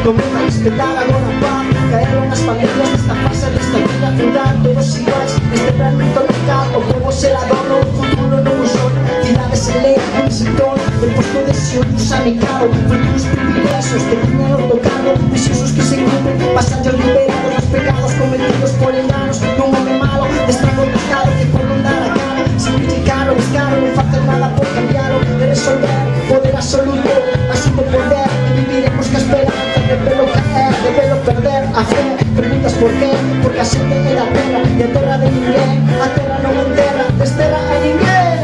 Comeza a respetar agora a paz. Caeron as pandemias desta fase desta vida. Cuidar todos iguais neste planeta local. O povo será dono, o futuro non o son. Cidades en lea, un sector. El posto de Sion sanitado. Fuimos privilegios que tiñan o tocado. Deseos que se cumplen, pasan yo liberados. Los pecados cometidos por enganos. Non home malo, destrago do estado que por non dar a cara. Simplificar o descaro, non facer nada por cambiarlo. De resolver, poder absoluto, asumo poder. Viviremos que a esperanza de velo caer, de velo perder a fe. Preguntas por qué, porque a xente é da terra. E a terra de ninguén, a terra non enterra. Desterra a ninguén.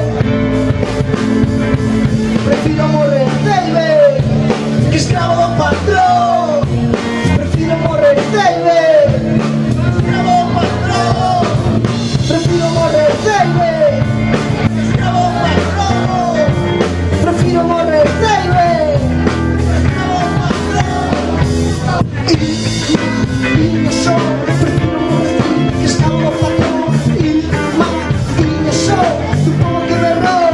Prefiro morrer deive que escravo do patrón. Prefiro morrer deive que escravo do patrón. Prefiro morrer deive que escravo do patrón. Prefiro morrer deive que escravo do patrón. Y yo soy, prefiro morrer que escravo do patrón. Y yo soy, supongo que me robo.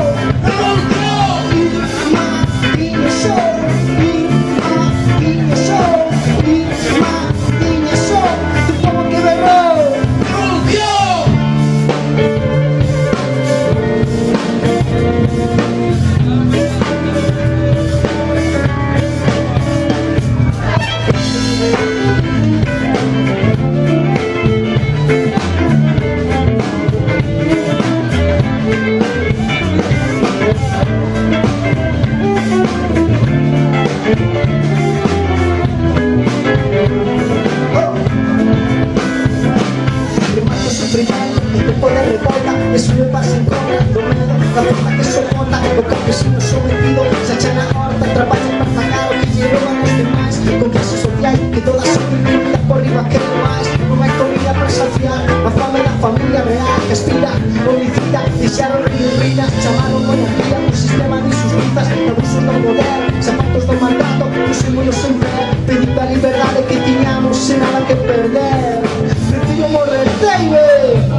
Eso me pasa en contra do medo, da forma que soporta o campesino sometido. Se echa na horta, traballan para pagar o que lle roban os demais. Con clases sociais que todas son incluídas por riba que non máis. Non hai comida para saciar a fame da familia real que aspira homicida. Deixaron río rina, chamaron monarquía un sistema de injustizas, abusos do poder, zapatos do mandato, pusémonos en pé, pedindo a liberdade que tiñamos sen nada que perder. Prefiro morrer deive.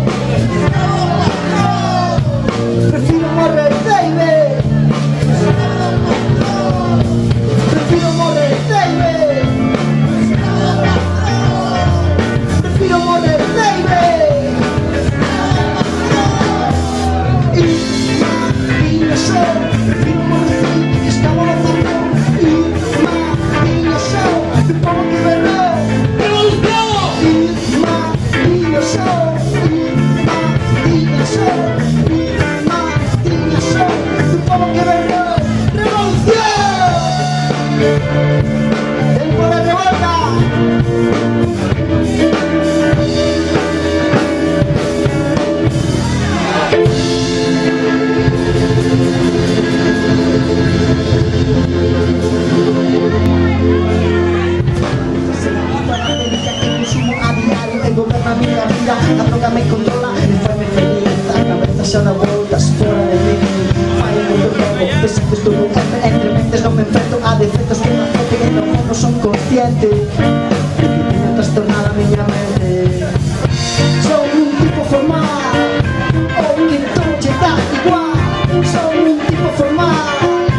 Prefiro morrer deive. Prefiro morrer deive. Prefiro morrer deive. Y yo soy, prefiro morrer deive que escavo no patrón. Y yo soy, supongo que me robo. Y yo soy, y yo soy. Supongo que vengo revolución. Tiempo de revuelta. Se me quita la medida que consumo a diario. El gobierno a mi vida, la droga me controla. Me fue feliz, la cabeza se da vueltas fuera de mí. Desafíos todo entre mentes non me enfrento a defectos que me afecten e non son consciente que teño trastornada a miña mente. Son un tipo formal, o que todo lle dá igual. Son un tipo formal.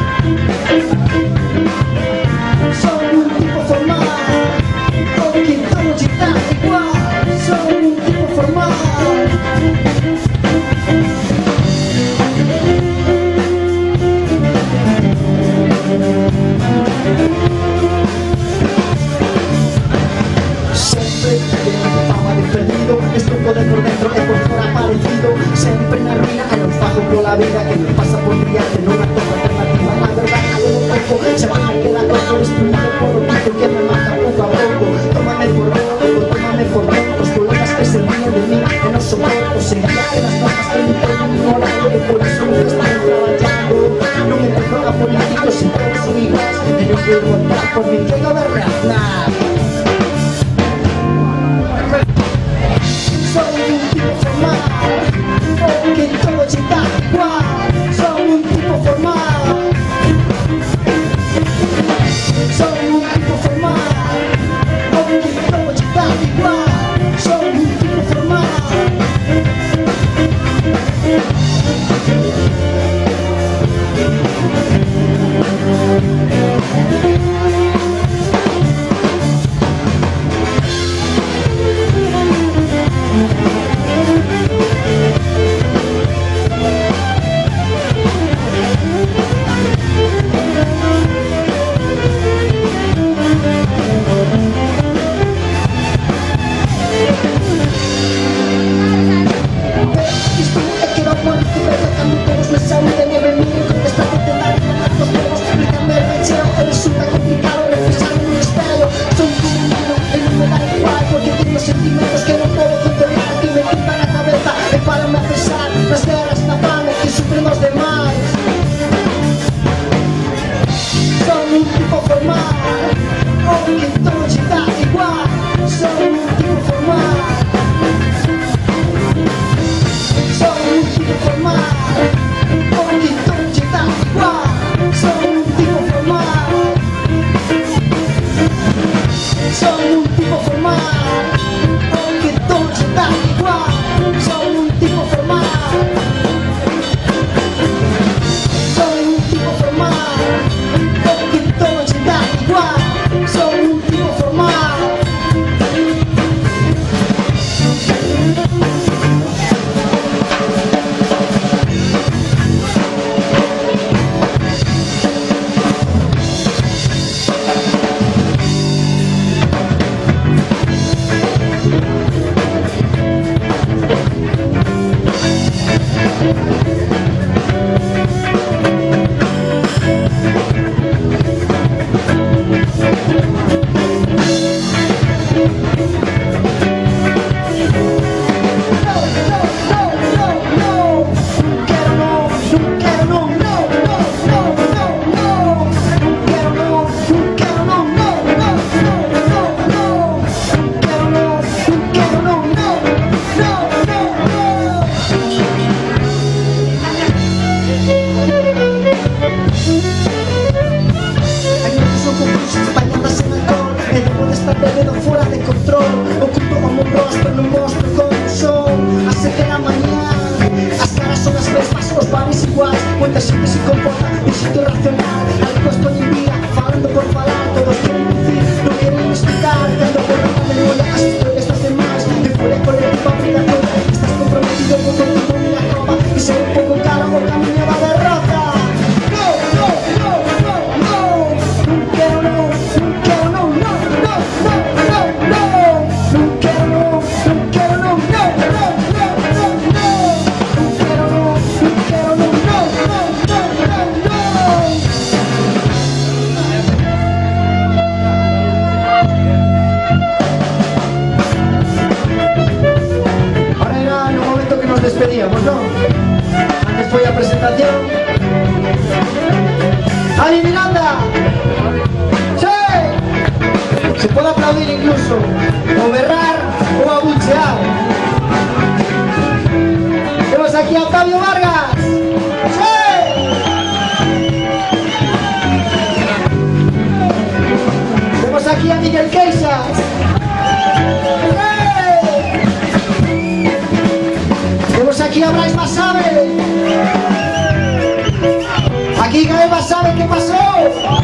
Son un tipo formal, o que todo lle dá igual. Son un tipo formal. Poder por dentro e por fora parecido. Sempre na ruína e non fago pola vida que me pasa por diante. Non atopro alternativa. A verdade algo do pouco se van a quedar todo destruído por o pico que me mata pouco a pouco. Tómame por loco, tómame por loco. Os problemas que se ríen de mí e non soporto. Seguía que las cosas que me toman ignorando. E por iso me están traballando. Non me tengo a políticos e todos son iguais. E non puedo votar por ninguén gobernar. Soy un tipo formal, que todo lle dá igual. Soy un tipo formal. donde siempre se comporta un sitio racional. Algunos con envidia, falando por falar, todos quieren decir, no quieren explicar, dando por la memoria, así que estás de más, de fuera colectiva obligatoria, estás comprometido con tu tipo y la ropa, y ser un poco caro o camino a la derrota. No, no, no, no, no, no quiero, no, no quiero, no, no, no, no, no, no, no quiero, no, no quiero, no, no, no, no, no, no, quiero, no, no quiero, no, no, no, no, no, no. Ahora era en un momento que nos despedíamos, ¿no? Antes fue la presentación. ¡Ali Miranda! ¡Sí! Se puede aplaudir incluso, o berrar o abuchear. Tenemos aquí a Octavio Vargas. ¡Sí! Tenemos aquí a Miguel Queixas. ¡Sí! Tenemos aquí a Bryce Basabe. Aquí Gael Basabe, ¿qué pasó?